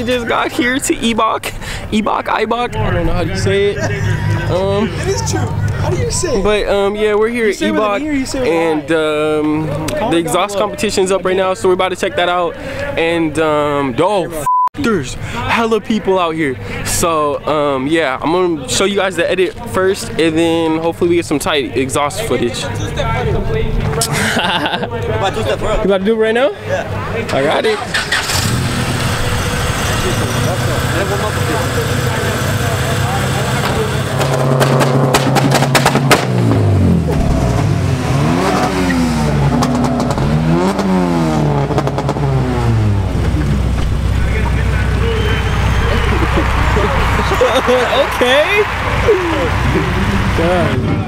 we just got here to Eibach. Eibach. I don't know how you say it. It is true. How do you say it? But yeah, we're here at Eibach, and the exhaust competition's up right now, so we're about to check that out. And there's hella people out here. So yeah, I'm gonna show you guys the edit first, and then hopefully we get some tight exhaust footage. You about to do it right now? Yeah. I got it. Okay. God damn.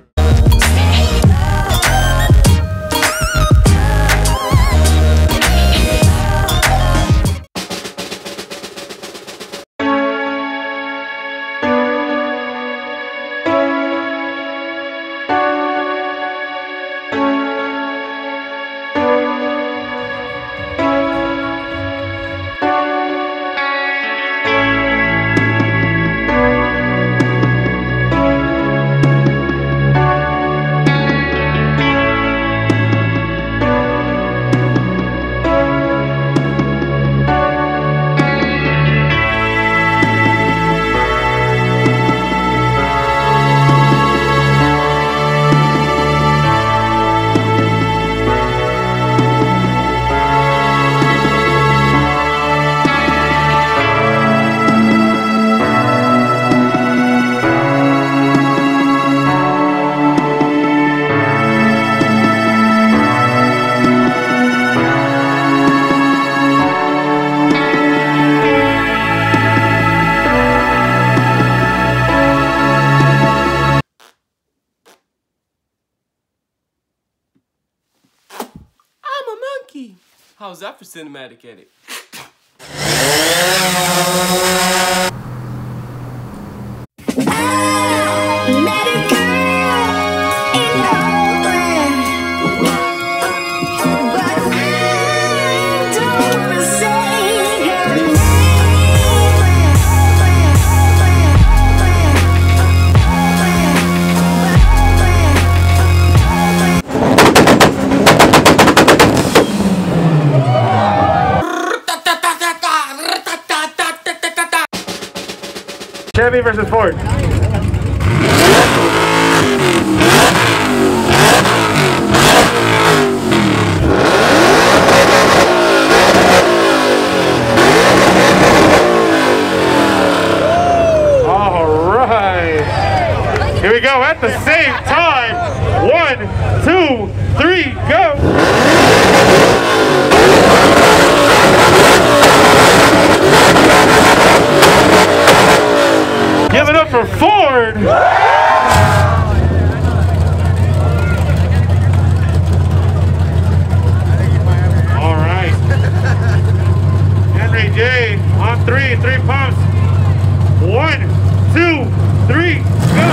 How's that for cinematic edit? Chevy versus Ford. All right. Here we go at the same time. 1, 2, 3, go. Give it up for Ford! All right. Henry J on 3 pumps. 1, 2, 3, go!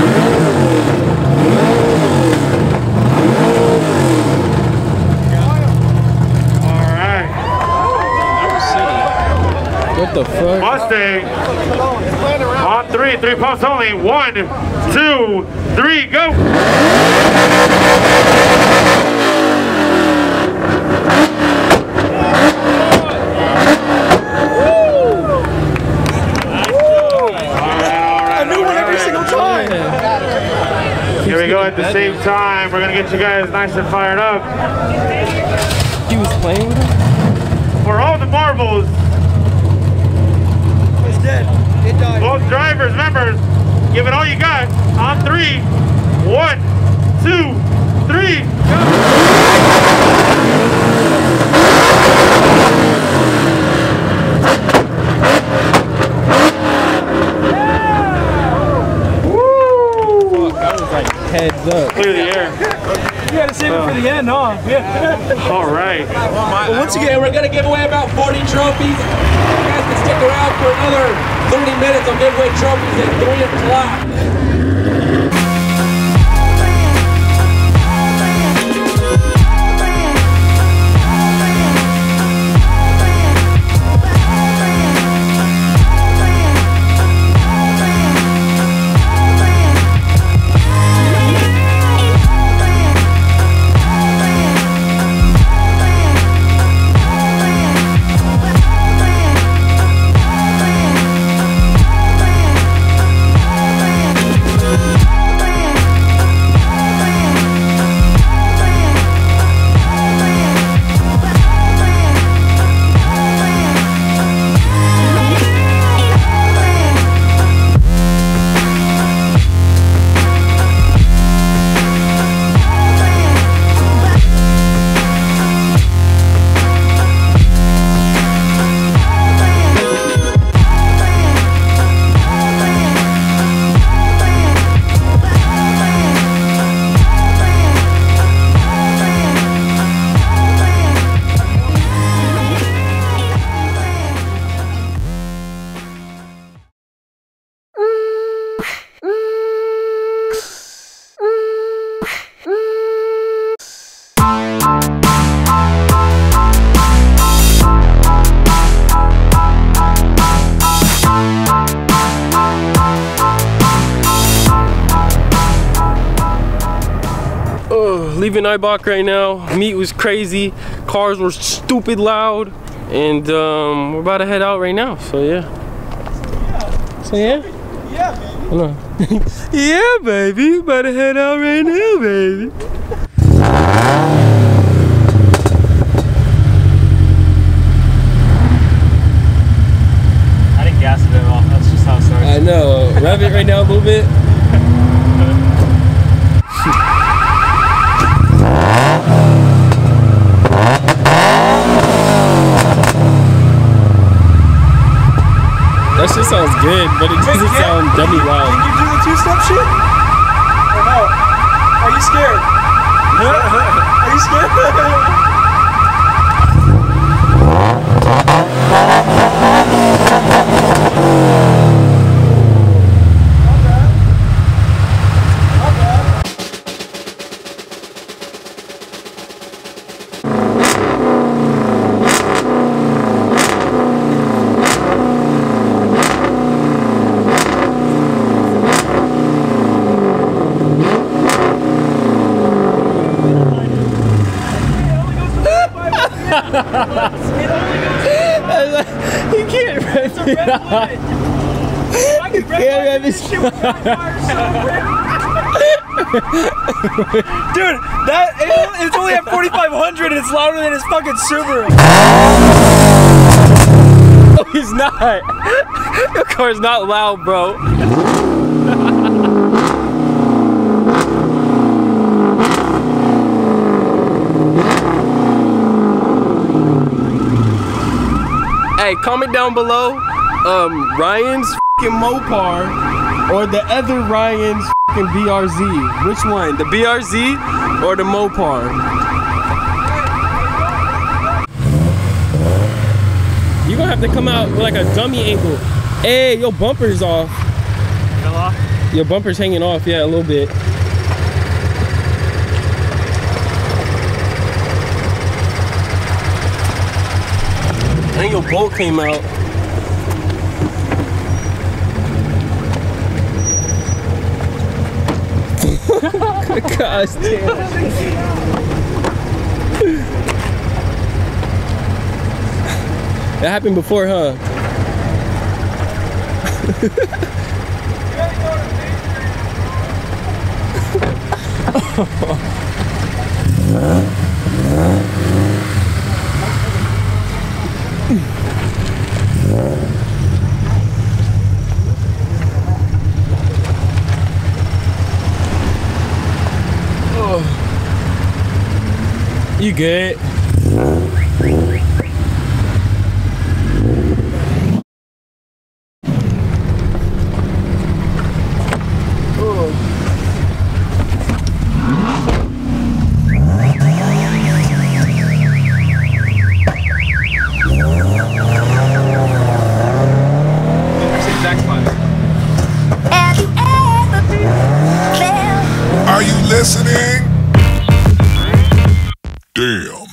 All right. What the fuck? Mustang on 3 pumps only. 1, 2, 3, go! I knew one every single time. Here we go at the same time. We're gonna get you guys nice and fired up. He was playing with him? For all the marbles. It's dead. It died. Both drivers, remember, give it all you got. On 3, 1, 2, 3, go! Woo! That was like heads up. Clear the air. You gotta save it for the end, huh? Yeah. All right. Well, once again, we're gonna give away about 40 trophies. You guys can stick around for another 30 minutes of midway trophies at 3 o'clock. leaving Eibach right now. Meet was crazy. Cars were stupid loud. And we're about to head out right now. So yeah. So yeah? Yeah, baby. Hold on. Yeah, baby. About to head out right now, baby. I didn't gas it at all. That's just how it starts. I know. Rev it right now a little bit. That shit sounds good, but it doesn't sound dummy loud. Can you do the two-step shit? Or no? Are you scared? Are you scared? He can't rev it up. Dude, it's only at 4,500 and it's louder than his fucking Subaru. No, he's not. Your car's not loud, bro. Hey, comment down below, Ryan's f***ing Mopar or the other Ryan's f***ing BRZ. Which one? The BRZ or the Mopar? You gonna have to come out with like a dummy angle. Hey, your bumper's off. Fell off? Your bumper's hanging off, yeah, a little bit. And your bolt came out. Gosh damn. That happened before, huh? You good? Are you listening? Damn.